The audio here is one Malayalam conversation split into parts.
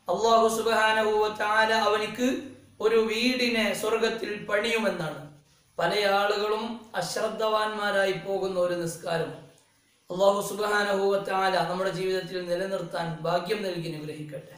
അല്ലാഹു സുബ്ഹാനഹു വ തആല അവനിക്ക് ഒരു വീടിനെ സ്വർഗ്ഗത്തിൽ പണിയുമെന്നാണ്. പല ആളുകളും അശ്രദ്ധവാന്മാരായി പോകുന്ന ഒരു നിസ്കാരം അല്ലാഹു സുബ്ഹാനഹു വ തആല നമ്മുടെ ജീവിതത്തിൽ നിലനിർത്താൻ ഭാഗ്യം നൽകി അനുഗ്രഹിക്കട്ടെ.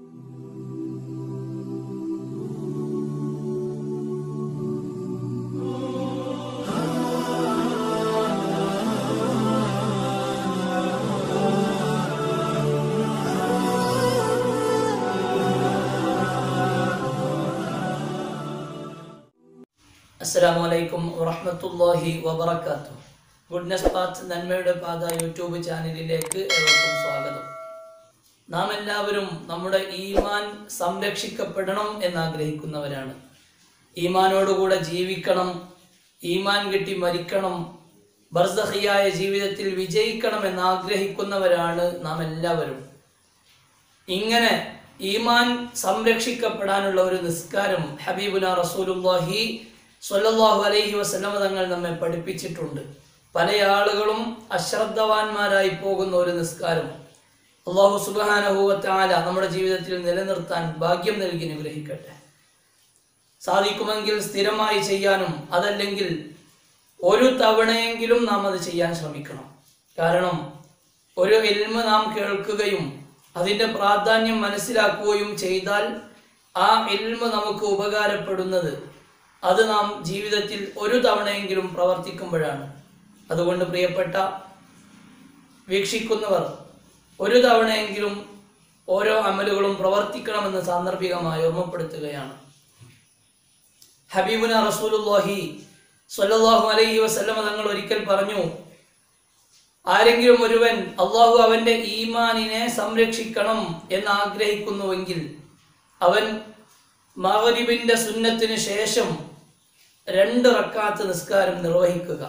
അസ്സലാമലൈക്കും വറഹ്മത്തുള്ളാഹി വബറകാതുഹു. ഗുഡ്നസ് പാത്ത് നന്മയുടെ പാത യൂട്യൂബ് ചാനലിലേക്ക് ഏവർക്കും സ്വാഗതം. നാം എല്ലാവരും നമ്മുടെ ഈമാൻ സംരക്ഷിക്കപ്പെടണം എന്നാഗ്രഹിക്കുന്നവരാണ്. ഈമാനോടുകൂടെ ജീവിക്കണം, ഈമാൻ കിട്ടി മരിക്കണം, ബർസഖിയായ ജീവിതത്തിൽ വിജയിക്കണം എന്നാഗ്രഹിക്കുന്നവരാണ് നാം എല്ലാവരും. ഇങ്ങനെ ഈമാൻ സംരക്ഷിക്കപ്പെടാനുള്ള ഒരു നിസ്കാരം ഹബീബുന റസൂലുള്ളാഹി സ്വല്ലല്ലാഹു അലൈഹി വസല്ലം തങ്ങൾ നമ്മെ പഠിപ്പിച്ചിട്ടുണ്ട്. പല ആളുകളും അശ്രദ്ധവാന്മാരായി പോകുന്ന ഒരു നിസ്കാരം അല്ലാഹു സുബ്ഹാനഹു വ തആല നമ്മുടെ ജീവിതത്തിൽ നിലനിർത്താൻ ഭാഗ്യം നൽകി അനുഗ്രഹിക്കട്ടെ. സാധിക്കുമെങ്കിൽ സ്ഥിരമായി ചെയ്യാനും അതല്ലെങ്കിൽ ഒരു തവണയെങ്കിലും നാം അത് ചെയ്യാൻ ശ്രമിക്കണം. കാരണം ഒരു ഇൽമ് നാം കേൾക്കുകയും അതിൻ്റെ പ്രാധാന്യം മനസ്സിലാക്കുകയും ചെയ്താൽ ആ ഇൽമ് നമുക്ക് ഉപകാരപ്പെടുന്നത് അത് നാം ജീവിതത്തിൽ ഒരു തവണയെങ്കിലും പ്രവർത്തിക്കുമ്പോഴാണ്. അതുകൊണ്ട് പ്രിയപ്പെട്ട വീക്ഷിക്കുന്നവർ ഒരു തവണയെങ്കിലും ഓരോ അമലുകളും പ്രവർത്തിക്കണമെന്ന് സാന്ദർഭികമായി ഓർമ്മപ്പെടുത്തുകയാണ്. ഹബീബുന റസൂലുള്ളാഹി സ്വല്ലല്ലാഹു അലൈഹി വസല്ലം തങ്ങൾ ഒരിക്കൽ പറഞ്ഞു, ആരെങ്കിലും ഒരുവൻ അള്ളാഹു അവന്റെ ഈമാനിനെ സംരക്ഷിക്കണം എന്ന് ആഗ്രഹിക്കുന്നുവെങ്കിൽ അവൻ മഗ്രിബിന്റെ സുന്നത്തിന് ശേഷം 2 റക്അത്ത് നിസ്കാരം നിർവഹിക്കുക.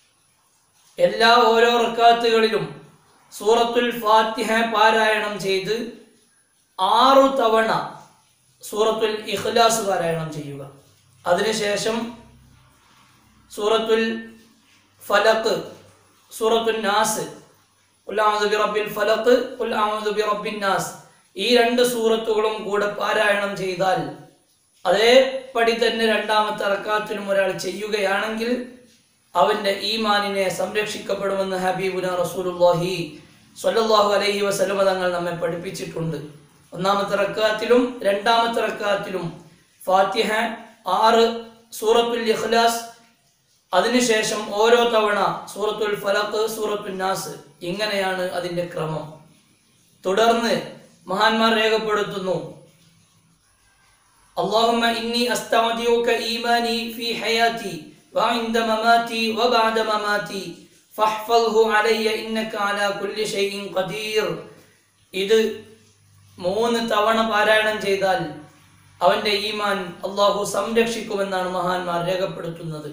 ഓരോ റക്അത്തുകളിലും സൂറത്തുൽ ഫാത്തിഹ പാരായണം ചെയ്ത് 6 തവണ സൂറത്തുൽ ഇഖ്ലാസ് പാരായണം ചെയ്യുക. അതിനുശേഷം സൂറത്തുൽ ഫലഖ്, സൂറത്തുൽ നാസ്, ഖുൽ അഊദു ബിറബ്ബിൽ ഫലഖ്, ഖുൽ അഊദു ബിറബ്ബിൻ നാസ്, ഈ 2 സൂറത്തുകളും കൂടെ പാരായണം ചെയ്താൽ അതേപടി തന്നെ 2ാമത്തെ റക്അത്തിലും ഒരാൾ ചെയ്യുകയാണെങ്കിൽ അവന്റെ ഈമാനിനെ സംരക്ഷിക്കപ്പെടുമെന്ന് ഹബീബുന റസൂലുള്ളാഹി സ്വല്ലല്ലാഹു അലൈഹി വസല്ലം തങ്ങൾ നമ്മെ പഠിപ്പിച്ചിട്ടുണ്ട്. 1ാമത്തെ റക്അത്തിലും 2ാമത്തെ റക്അത്തിലും ഫാത്തിഹ, 6 സൂറത്തുൽ ഇഖ്ലാസ്, അതിനുശേഷം ഓരോ തവണ സൂറത്തുൽ ഫലഖ്, സൂറത്തുൽ നാസ്, ഇങ്ങനെയാണ് അതിന്റെ ക്രമം. തുടർന്ന് മഹാന്മാർ രേഖപ്പെടുത്തുന്നു, അല്ലാഹുമ്മ ഇന്നി അസ്തഅദിഉക ഈമാനി ഫീ ഹയാതി വഇൻദ മമാതി വബഅദ മമാതി ഫഹ്ഫൽഹു അലയ്യ ഇന്നക അലാ കുല്ലി ഷൈഇൻ ഖദീർ. ഇത് 3 തവണ പാരായണം ചെയ്താൽ അവന്റെ ഈമാൻ അല്ലാഹു സംരക്ഷിക്കുമെന്നാണ് മഹാന്മാർ രേഖപ്പെടുത്തുന്നത്.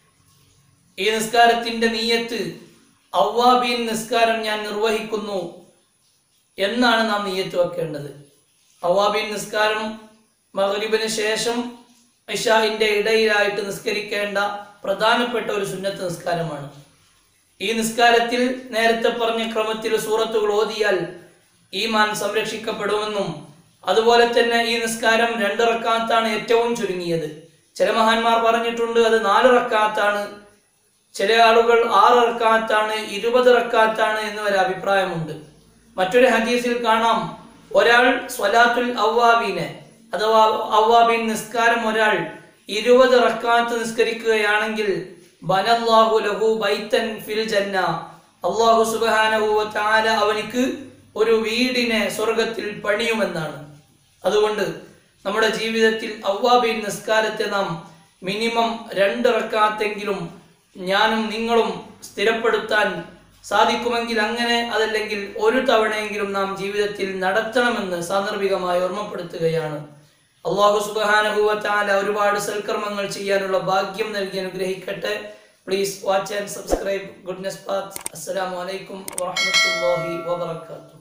ഈ നിസ്കാരത്തിന്റെ നിയ്യത്ത് അവ്വാബീൻ നിസ്കാരം ഞാൻ നിർവഹിക്കുന്നു എന്നാണ് നാം നിയ്യത്ത് വെക്കേണ്ടത്. അവ്വാബീൻ നിസ്കാരം മഗ്രിബിന് ശേഷം ഇശാഇന്റെ ഇടയിലായിട്ട് നിസ്കരിക്കേണ്ട പ്രധാനപ്പെട്ട ഒരു സുന്നത്ത് നിസ്കാരമാണ്. ഈ നിസ്കാരത്തിൽ നേരത്തെ പറഞ്ഞ ക്രമത്തിൽ സൂറത്തുകൾ ഓതിയാൽ ഈമാൻ സംരക്ഷിക്കപ്പെടുമെന്നും അതുപോലെ തന്നെ ഈ നിസ്കാരം 2 റക്അത്താണ് ഏറ്റവും ചുരുങ്ങിയത്. ചില മഹാന്മാർ പറഞ്ഞിട്ടുണ്ട് അത് 4 റക്അത്താണ്, ചില ആളുകൾ 6 റക്അത്താണ്, 20 റക്അത്താണ് എന്നൊരു അഭിപ്രായമുണ്ട്. മറ്റൊരു ഹദീസിൽ കാണാം, ഒരാൾ സ്വലാത്തുൽ അവ്വാബീനെ അഥവാ അവ്വാബീൻ നിസ്കാരം ഒരാൾ 20 റക്അത്ത് നിസ്കരിക്കുകയാണെങ്കിൽ ബനല്ലാഹു ലഹു ബൈതൻ ഫിൽ ജന്ന, അല്ലാഹു സുബ്ഹാനഹു വ തആല അവനിക്ക് ഒരു വീടിനെ സ്വർഗ്ഗത്തിൽ പണിയുമെന്നാണ്. അതുകൊണ്ട് നമ്മുടെ ജീവിതത്തിൽ അവ്വാബീൻ നിസ്കാരത്തെ നാം മിനിമം 2 റക്അത്തെങ്കിലും ഞാനും നിങ്ങളും സ്ഥിരപ്പെടുത്താൻ സാധിക്കുമെങ്കിൽ അങ്ങനെ, അതല്ലെങ്കിൽ ഒരു തവണയെങ്കിലും നാം ജീവിതത്തിൽ നടത്തണമെന്ന് സാന്ദർഭികമായി ഓർമ്മപ്പെടുത്തുകയാണ്. അല്ലാഹു സുബ്ഹാനഹു വ തആല ഒരുപാട് സൽക്കർമ്മങ്ങൾ ചെയ്യാനുള്ള ഭാഗ്യം നൽകി അനുഗ്രഹിക്കട്ടെ. Please watch and subscribe goodness path. അസ്സലാമു അലൈക്കും വറഹ്മത്തുള്ളാഹി വബറകാതുഹു.